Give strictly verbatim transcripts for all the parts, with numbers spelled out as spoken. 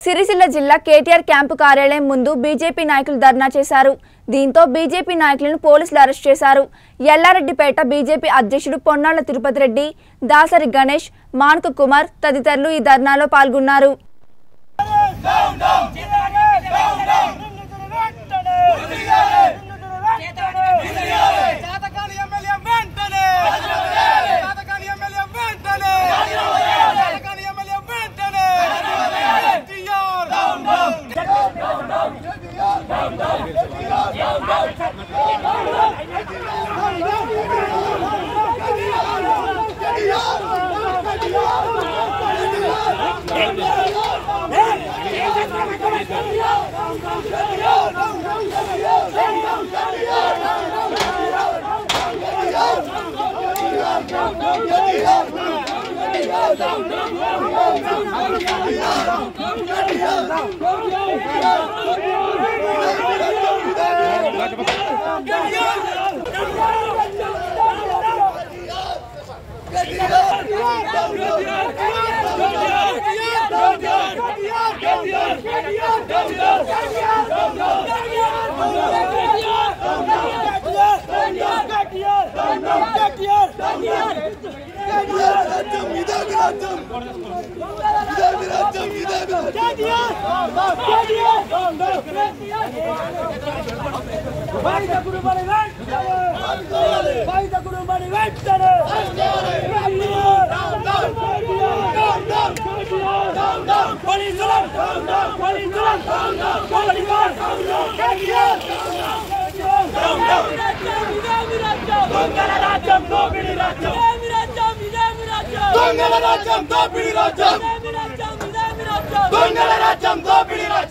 సిరిసిల్ల జిల్లా కేటీఆర్ క్యాంపు కార్యాలయం ముందు బీజేపీ నాయకులు ధర్నా చేశారు. దీంతో బీజేపీ నాయకులను పోలీసులు అరెస్ట్ చేశారు. ఎల్లారెడ్డిపేట బీజేపీ అధ్యక్షుడు పొన్నాళ్ల తిరుపతి రెడ్డి, దాసరి గణేష్, మాణిక్ కుమార్ తదితరులు ఈ ధర్నాలో పాల్గొన్నారు.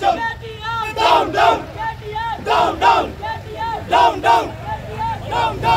Down, down, down, down, down, down, down, down.